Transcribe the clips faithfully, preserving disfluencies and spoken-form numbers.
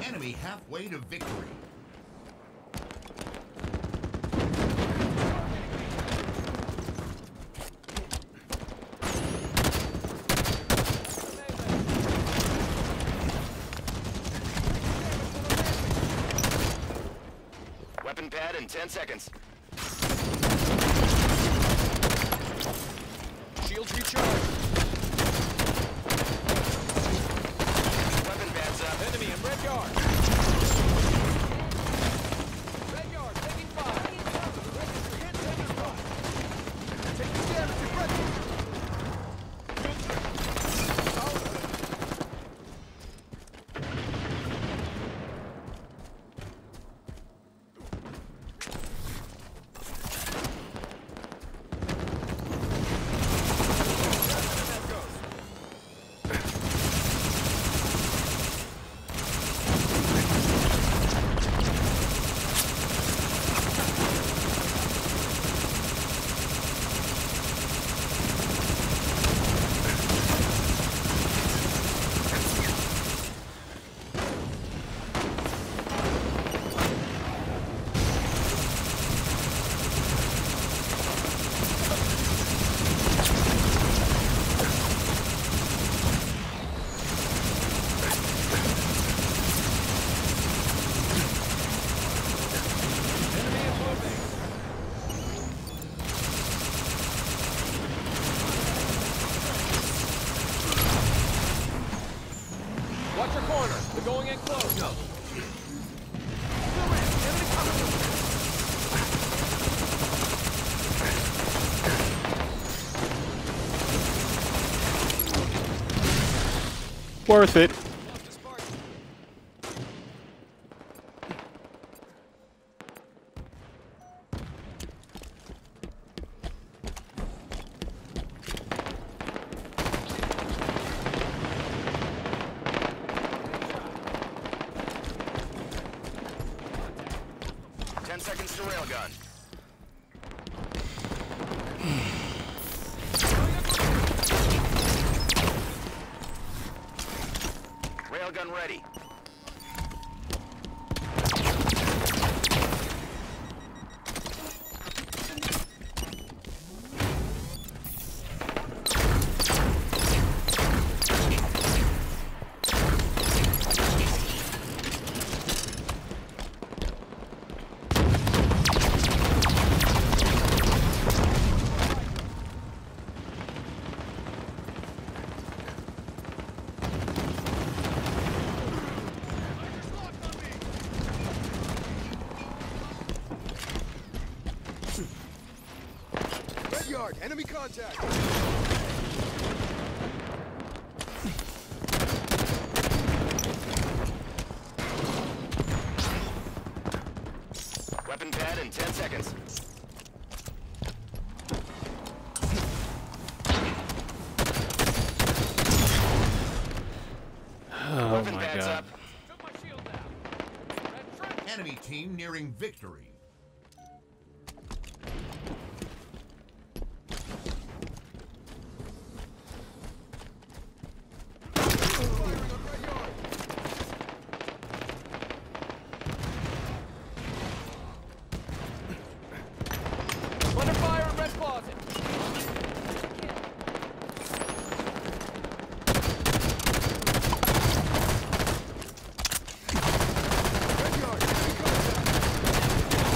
Enemy halfway to victory. Weapon pad in ten seconds. Shields recharged. Weapon pads up. Enemy in red yard. Red yard, taking fire. Hit taking fire. Taking damage in red yard. Watch your corner. They're going in close. Go. Worth it. Ten seconds to railgun. Railgun ready. Red yard, enemy contact. Weapon pad in ten seconds. Oh Weapon my pads god. up. Enemy team nearing victory. Under fire in red closet. Red yard, enemy contact.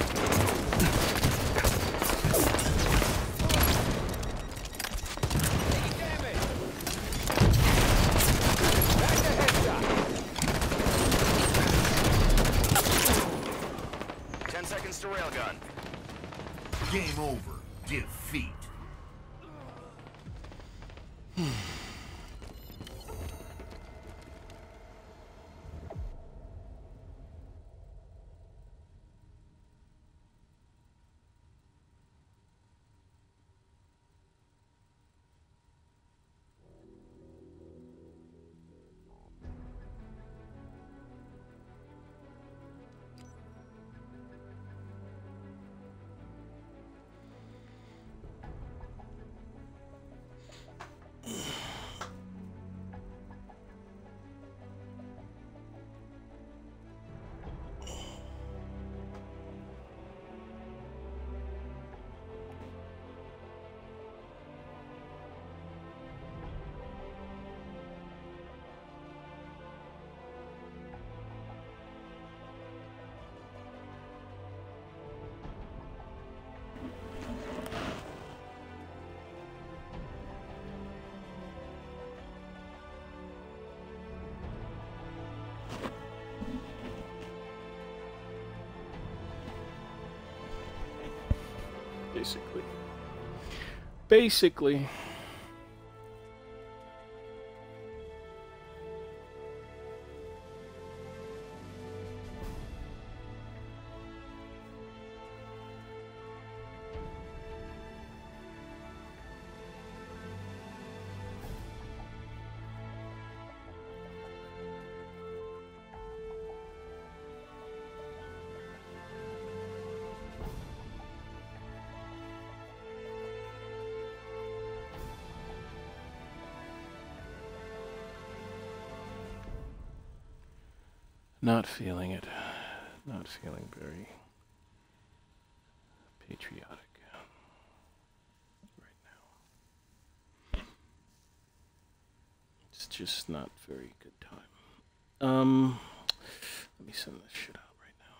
Taking damage. Back to headshot. Ten seconds to railgun. Game over. Defeat. Ugh. basically. Basically. Not feeling it. Not feeling very patriotic right now. It's just not very good time. Um, let me send this shit out right now.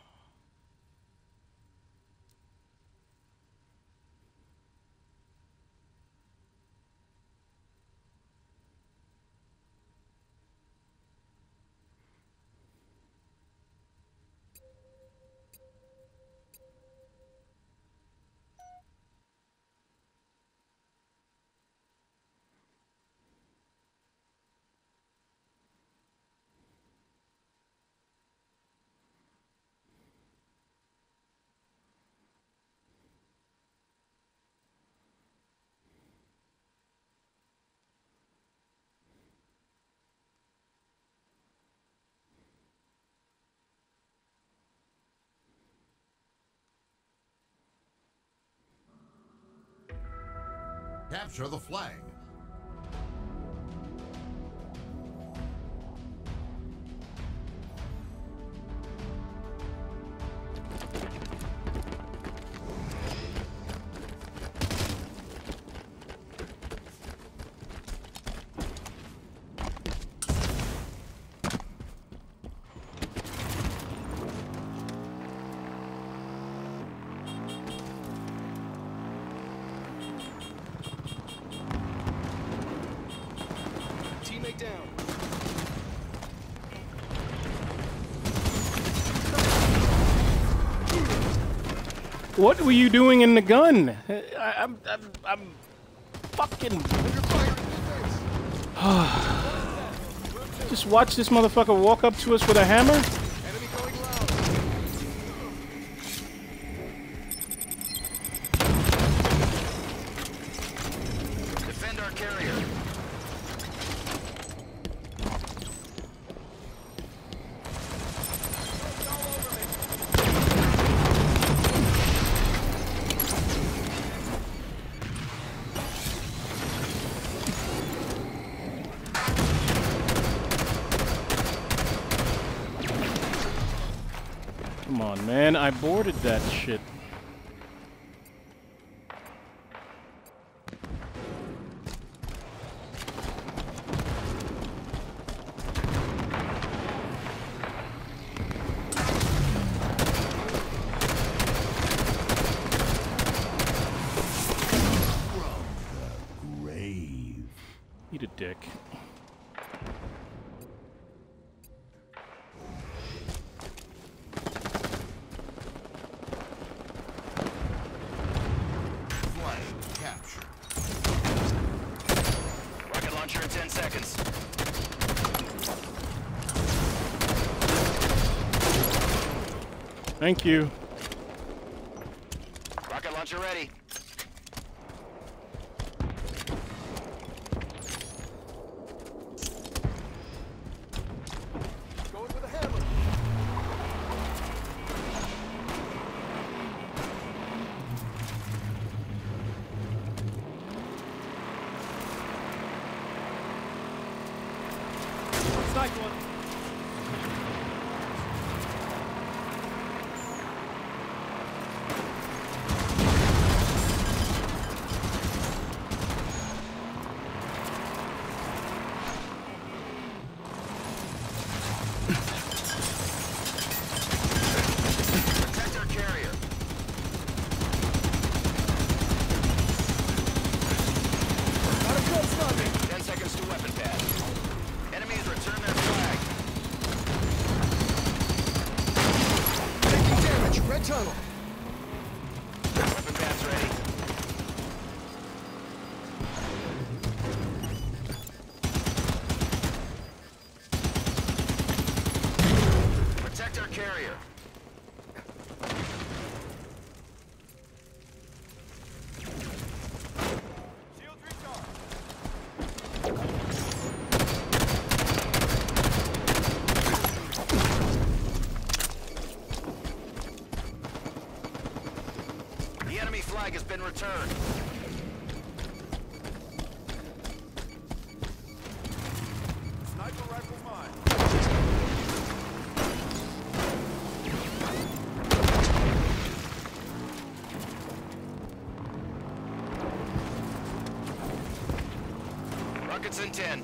Capture the flag. Teammate down. What were you doing in the gun? I, I'm, I'm, I'm fucking. Under fire in defense. Just watch this motherfucker walk up to us with a hammer. Enemy going loud. Defend our carrier. Come on, man. I boarded that shit. Grave. Eat a dick. Flag captured. Rocket launcher in ten seconds. Thank you. Rocket launcher ready. Going with a hammer. Snipe one. Protect our carrier. Not a good sniping. ten seconds to weapon pad. Enemies return their flag. return. Sniper rifle mine. Rockets in ten.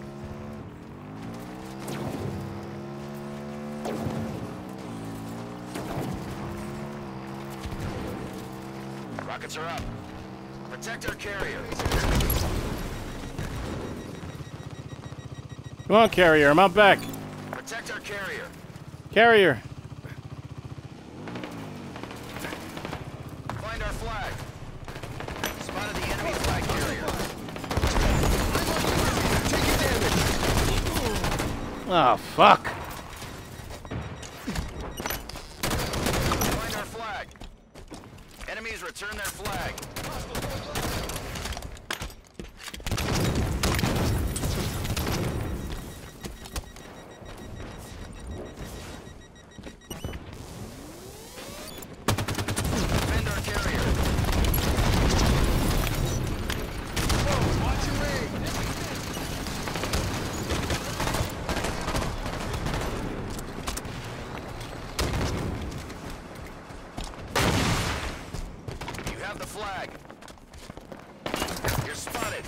Rockets are up. Protect our carrier. Come on, carrier. I'm out back. Protect our carrier. Carrier. Find our flag. Spotted the enemy flag carrier. Oh, fuck. Find our flag. Enemies return their flag. Defend our carrier. Watch your way. You have the flag. You're spotted.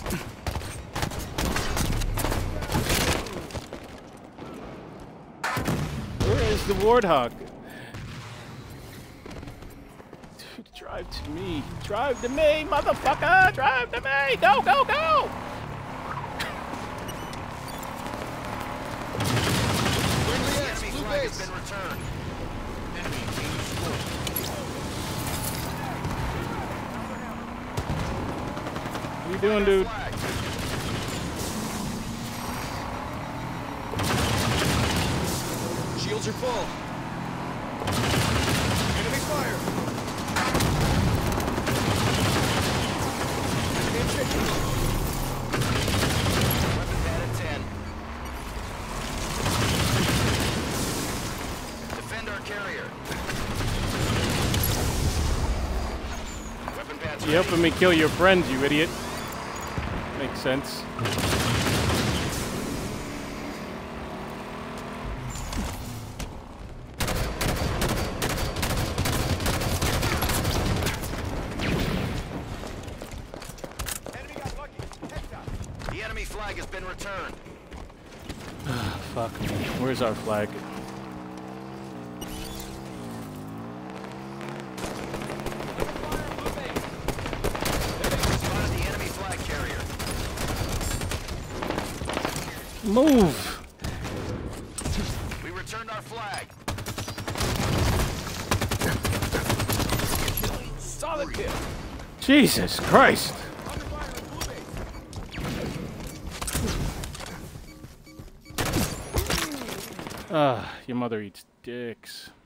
Where is the Warthog? Dude, drive to me. Drive to me, motherfucker! Drive to me! Go, go, go! Friendly The X, enemy blue flag has base. been returned. Enemy team scored. What are you doing, dude? Flag. Shields are full. Enemy fire. Enemy objective. Weapon pad at ten. Defend our carrier. Weapon pad's You ready. helping me kill your friends, you idiot. Makes sense. Enemy got lucky. Heads up. The enemy flag has been returned. Fuck me. Where's our flag? Spotted the enemy flag carrier. Move! We returned our flag. Solid kill. Jesus Christ! Under fire on blue base. Ah, your mother eats dicks.